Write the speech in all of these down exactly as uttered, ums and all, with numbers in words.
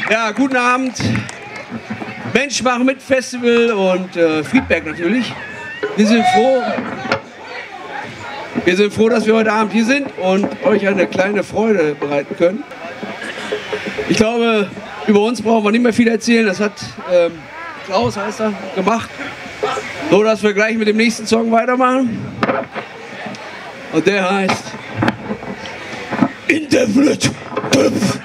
Ja, guten Abend. Mensch, machen mit Festival und äh, Friedberg natürlich. Wir sind froh. Wir sind froh, dass wir heute Abend hier sind und euch eine kleine Freude bereiten können. Ich glaube, über uns brauchen wir nicht mehr viel erzählen. Das hat ähm, Klaus, heißt er, gemacht. So, dass wir gleich mit dem nächsten Song weitermachen. Und der heißt Indefinite Hüpf.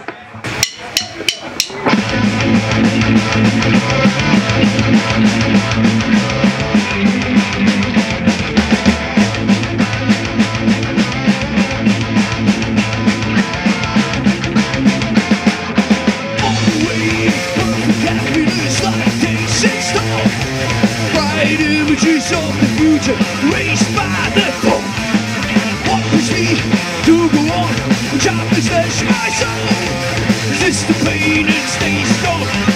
Images of the future raised by the phone. What push me to go on? Which I possess my soul. Resist the pain and stay strong.